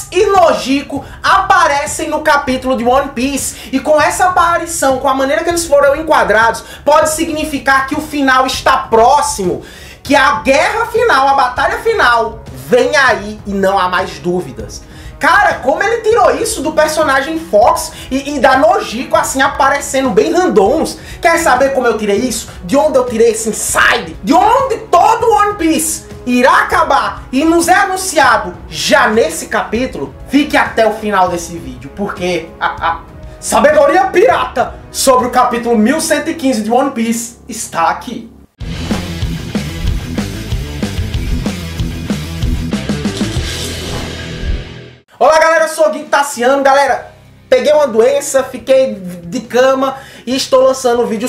e Nojiko aparecem no capítulo de One Piece. E com essa aparição, com a maneira que eles foram enquadrados, pode significar que o final está próximo, que a guerra final, a batalha final, vem aí e não há mais dúvidas. Cara, como ele tirou isso do personagem Fox e da Nojiko, assim, aparecendo bem randoms. Quer saber como eu tirei isso? De onde eu tirei esse insight? De onde todo One Piece irá acabar e nos é anunciado já nesse capítulo? Fique até o final desse vídeo, porque a sabedoria pirata sobre o capítulo 1115 de One Piece está aqui. Olá galera, eu sou o Gui Tassiano. Galera, peguei uma doença, fiquei de cama e estou lançando um vídeo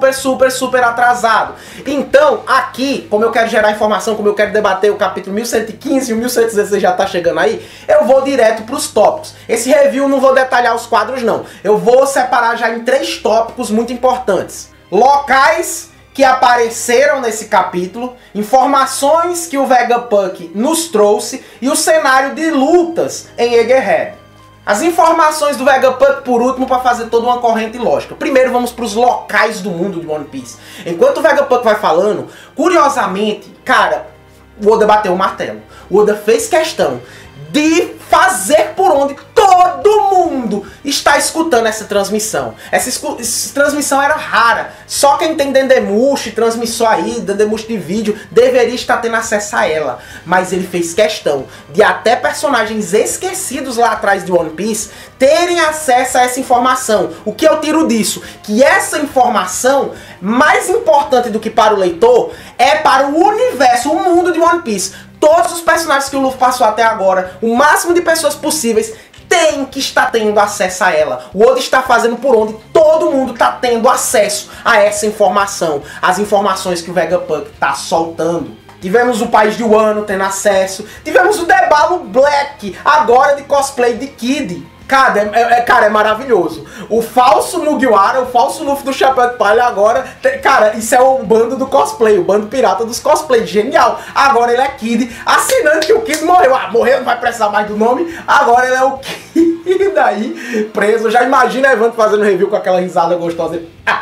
super atrasado. Então, aqui, como eu quero gerar informação, como eu quero debater o capítulo 1115 e o 1116 já tá chegando aí, eu vou direto para os tópicos. Esse review não vou detalhar os quadros não, eu vou separar já em 3 tópicos muito importantes. Locais que apareceram nesse capítulo, informações que o Vegapunk nos trouxe e o cenário de lutas em Egghead. As informações do Vegapunk por último, para fazer toda uma corrente lógica. Primeiro vamos para os locais do mundo de One Piece. Enquanto o Vegapunk vai falando, curiosamente, cara, o Oda bateu o martelo. O Oda fez questão de fazer por onde todo mundo está escutando essa transmissão. Essa transmissão era rara. Só quem tem Dendemushi, transmissão aí, Dendemushi de vídeo, deveria estar tendo acesso a ela. Mas ele fez questão de até personagens esquecidos lá atrás de One Piece terem acesso a essa informação. O que eu tiro disso? Que essa informação, mais importante do que para o leitor, é para o universo, o mundo de One Piece. Todos os personagens que o Luffy passou até agora, o máximo de pessoas possíveis, tem que estar tendo acesso a ela. O Oda está fazendo por onde todo mundo está tendo acesso a essa informação. As informações que o Vegapunk está soltando. Tivemos o País de Wano tendo acesso. Tivemos o Debalo Black, agora de cosplay de Kid. Cara, é maravilhoso. O falso Mugiwara, o falso Luffy do Chapéu de Palha agora... Cara, isso é o bando do cosplay, o bando pirata dos cosplay. Genial. Agora ele é Kid, assinando que o Kid morreu. Ah, morreu, não vai precisar mais do nome. Agora ele é o Kid aí, preso. Já imagina Evandro fazendo review com aquela risada gostosa.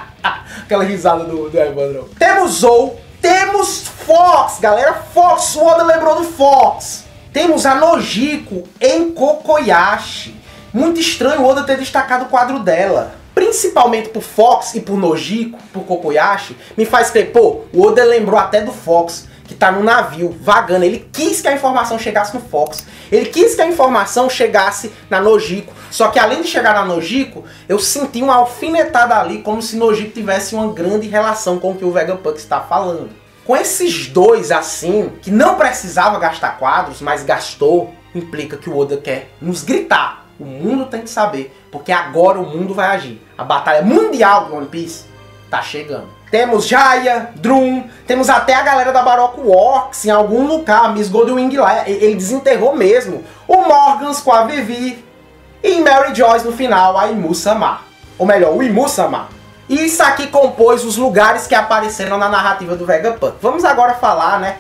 Aquela risada do Evandro. Temos Zou, temos Fox, galera. Fox, o Oda lembrou do Fox. Temos a Nojiko em Kokoyashi. Muito estranho o Oda ter destacado o quadro dela. Principalmente por Fox e por Nojiko, por Kokoyashi, me faz crer, pô, o Oda lembrou até do Fox, que tá no navio, vagando. Ele quis que a informação chegasse no Fox. Ele quis que a informação chegasse na Nojiko. Só que além de chegar na Nojiko, eu senti uma alfinetada ali, como se Nojiko tivesse uma grande relação com o que o Vegapunk está falando. Com esses dois assim, que não precisava gastar quadros, mas gastou, implica que o Oda quer nos gritar. O mundo tem que saber, porque agora o mundo vai agir. A batalha mundial do One Piece tá chegando. Temos Jaya, Drum, temos até a galera da Baroque Works em algum lugar. Miss Goldwing lá, ele desenterrou mesmo. O Morgans com a Vivi e em Mary Joyce no final a Imu-sama. Ou melhor, o Imu-sama. E isso aqui compôs os lugares que apareceram na narrativa do Vegapunk. Vamos agora falar, né,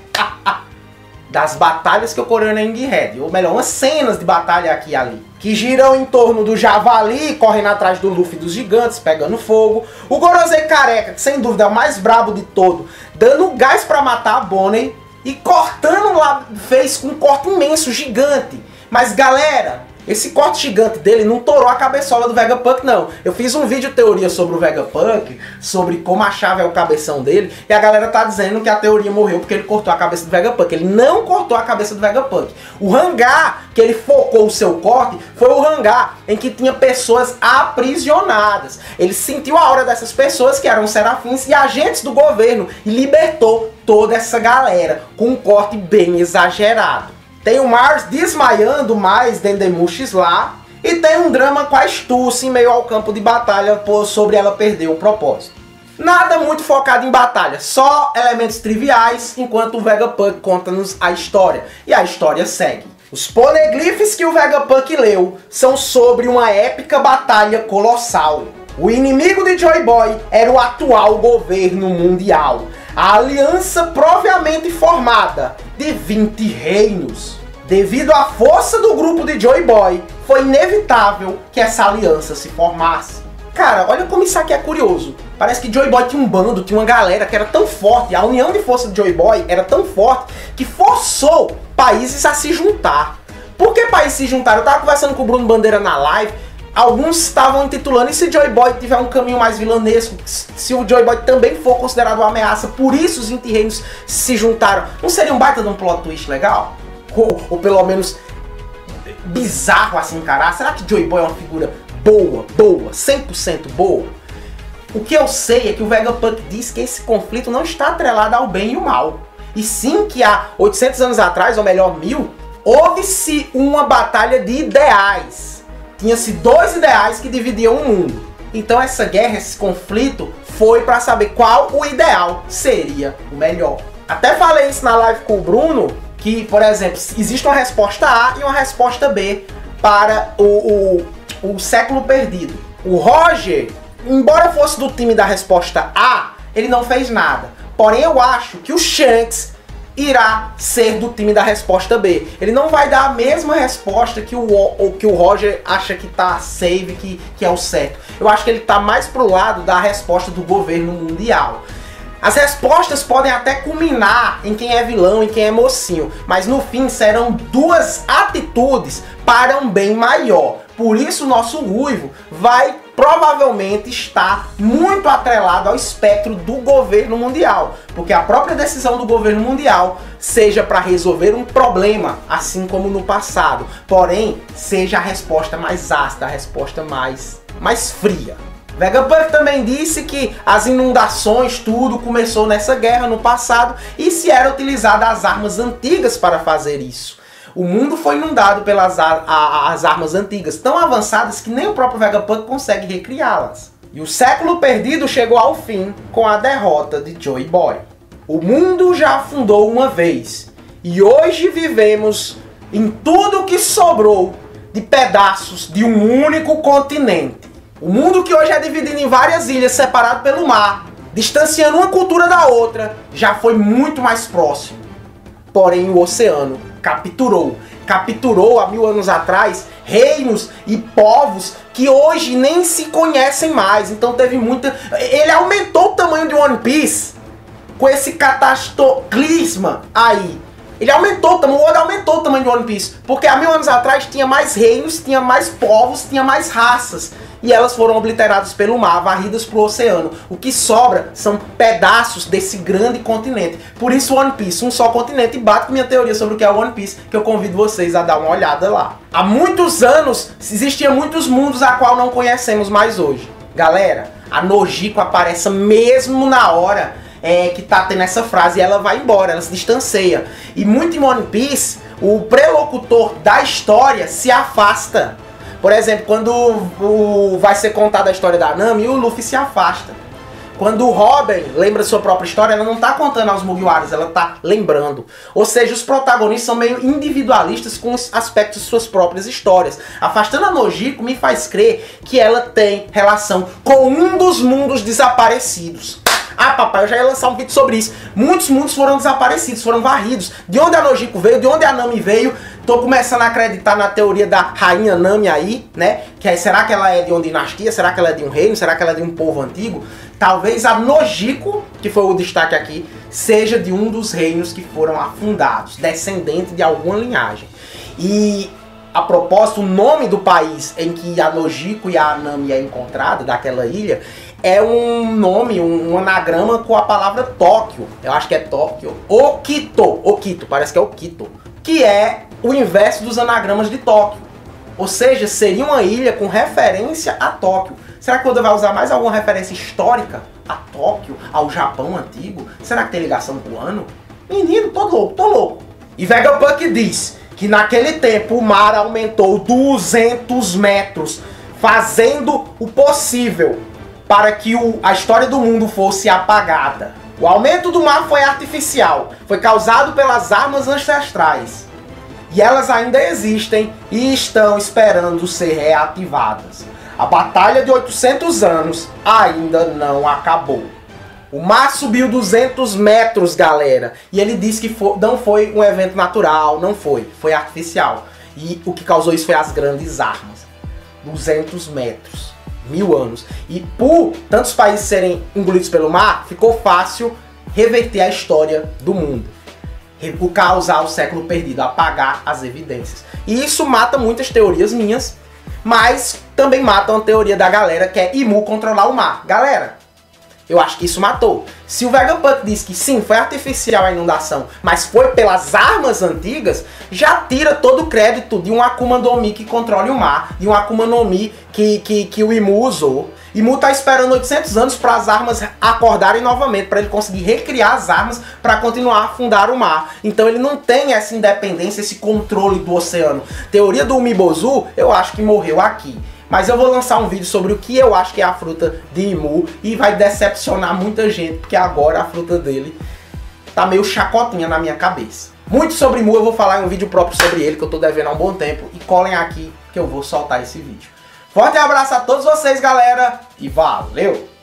das batalhas que ocorreram em Egghead, ou melhor, umas cenas de batalha aqui e ali, que giram em torno do Javali, correndo atrás do Luffy dos gigantes, pegando fogo, o Gorosei careca, que sem dúvida é o mais brabo de todo, dando gás pra matar a Bonnie, e cortando lá, fez um corte imenso, gigante. Mas galera, esse corte gigante dele não torou a cabeçola do Vegapunk, não. Eu fiz um vídeo teoria sobre o Vegapunk, sobre como a chave é o cabeção dele, e a galera tá dizendo que a teoria morreu porque ele cortou a cabeça do Vegapunk. Ele não cortou a cabeça do Vegapunk. O hangar que ele focou o seu corte foi o hangar em que tinha pessoas aprisionadas. Ele sentiu a aura dessas pessoas, que eram serafins e agentes do governo, e libertou toda essa galera com um corte bem exagerado. Tem o Mars desmaiando mais Dendemushis lá. E tem um drama com a Stussy em meio ao campo de batalha sobre ela perder o propósito. Nada muito focado em batalha, só elementos triviais, enquanto o Vegapunk conta-nos a história. E a história segue. Os poneglyphs que o Vegapunk leu são sobre uma épica batalha colossal. O inimigo de Joy Boy era o atual governo mundial. A aliança propriamente formada de 20 reinos. Devido à força do grupo de Joy Boy, foi inevitável que essa aliança se formasse. Cara, olha como isso aqui é curioso. Parece que Joy Boy tinha um bando, tinha uma galera que era tão forte, a união de força de Joy Boy era tão forte que forçou países a se juntar. Por que países se juntaram? Eu tava conversando com o Bruno Bandeira na live, alguns estavam intitulando: e se Joy Boy tiver um caminho mais vilanesco, se o Joy Boy também for considerado uma ameaça, por isso os anti-reinos se juntaram. Não seria um baita de um plot twist legal? Ou pelo menos bizarro assim encarar? Será que Joy Boy é uma figura boa, 100% boa? O que eu sei é que o Vegapunk diz que esse conflito não está atrelado ao bem e o mal. E sim que há 800 anos atrás, ou melhor 1000, houve-se uma batalha de ideais. Tinha-se dois ideais que dividiam o mundo. Então essa guerra, esse conflito, foi para saber qual o ideal seria o melhor. Até falei isso na live com o Bruno, que, por exemplo, existe uma resposta A e uma resposta B para o século perdido. O Roger, embora fosse do time da resposta A, ele não fez nada. Porém, eu acho que o Shanks irá ser do time da resposta B. Ele não vai dar a mesma resposta que o Roger acha que tá safe, que é o certo. Eu acho que ele tá mais pro lado da resposta do governo mundial. As respostas podem até culminar em quem é vilão e quem é mocinho, mas no fim serão duas atitudes para um bem maior. Por isso o nosso Ruivo vai provavelmente estar muito atrelado ao espectro do governo mundial, porque a própria decisão do governo mundial seja para resolver um problema, assim como no passado, porém seja a resposta mais ácida, a resposta mais fria. Vegapunk também disse que as inundações, tudo começou nessa guerra no passado e se era utilizada as armas antigas para fazer isso. O mundo foi inundado pelas as armas antigas, tão avançadas que nem o próprio Vegapunk consegue recriá-las. E o século perdido chegou ao fim com a derrota de Joy Boy. O mundo já afundou uma vez e hoje vivemos em tudo que sobrou de pedaços de um único continente. O mundo que hoje é dividido em várias ilhas separado pelo mar, distanciando uma cultura da outra, já foi muito mais próximo. Porém o oceano capturou há 1000 anos atrás reinos e povos que hoje nem se conhecem mais. Então teve muita... Ele aumentou o tamanho de One Piece com esse cataclisma aí. Ele aumentou, o Oda aumentou o tamanho de One Piece, porque há 1000 anos atrás tinha mais reinos, tinha mais povos, tinha mais raças. E elas foram obliteradas pelo mar, varridas para o oceano. O que sobra são pedaços desse grande continente. Por isso One Piece, um só continente, e bate com minha teoria sobre o que é o One Piece, que eu convido vocês a dar uma olhada lá. Há muitos anos, existiam muitos mundos a qual não conhecemos mais hoje. Galera, a Nojiko aparece mesmo na hora que tá tendo essa frase e ela vai embora, ela se distancia. E muito em One Piece, o prelocutor da história se afasta. Por exemplo, quando vai ser contada a história da Nami, o Luffy se afasta. Quando o Robin lembra sua própria história, ela não está contando aos Mugiwaras, ela está lembrando. Ou seja, os protagonistas são meio individualistas com os aspectos de suas próprias histórias. Afastando a Nojiko me faz crer que ela tem relação com um dos mundos desaparecidos. Ah, papai, eu já ia lançar um vídeo sobre isso. Muitos mundos foram desaparecidos, foram varridos. De onde a Nojiko veio, de onde a Nami veio. Tô começando a acreditar na teoria da rainha Nami aí, né? Que é, será que ela é de uma dinastia? Será que ela é de um reino? Será que ela é de um povo antigo? Talvez a Nojiko, que foi o destaque aqui, seja de um dos reinos que foram afundados, descendente de alguma linhagem. E, a propósito, o nome do país em que a Nojiko e a Nami é encontrada, daquela ilha, é um nome, um anagrama com a palavra Tóquio. Eu acho que é Tóquio. Okito, parece que é Okito. Que é o inverso dos anagramas de Tóquio. Ou seja, seria uma ilha com referência a Tóquio. Será que o Oda vai usar mais alguma referência histórica a Tóquio, ao Japão antigo? Será que tem ligação com o ano? Menino, tô louco. E Vegapunk diz que naquele tempo o mar aumentou 200 metros, fazendo o possível para que a história do mundo fosse apagada. O aumento do mar foi artificial, foi causado pelas armas ancestrais. E elas ainda existem e estão esperando ser reativadas. A batalha de 800 anos ainda não acabou. O mar subiu 200 metros, galera. E ele disse que não foi um evento natural, não foi. Foi artificial. E o que causou isso foi as grandes armas. 200 metros. 1000 anos. E por tantos países serem engolidos pelo mar, ficou fácil reverter a história do mundo. Causar o século perdido, apagar as evidências. E isso mata muitas teorias minhas, mas também mata uma teoria da galera que é Imu controlar o mar. Galera, eu acho que isso matou. Se o Vegapunk diz que sim, foi artificial a inundação, mas foi pelas armas antigas, já tira todo o crédito de um Akuma no Mi que controle o mar, de um Akuma no Mi que o Imu usou. Imu tá esperando 800 anos para as armas acordarem novamente, para ele conseguir recriar as armas para continuar a afundar o mar. Então ele não tem essa independência, esse controle do oceano. Teoria do Umibozu, eu acho que morreu aqui. Mas eu vou lançar um vídeo sobre o que eu acho que é a fruta de Imu e vai decepcionar muita gente, porque agora a fruta dele tá meio chacotinha na minha cabeça. Muito sobre Imu eu vou falar em um vídeo próprio sobre ele, que eu tô devendo há um bom tempo, e colhem aqui que eu vou soltar esse vídeo. Forte abraço a todos vocês, galera, e valeu!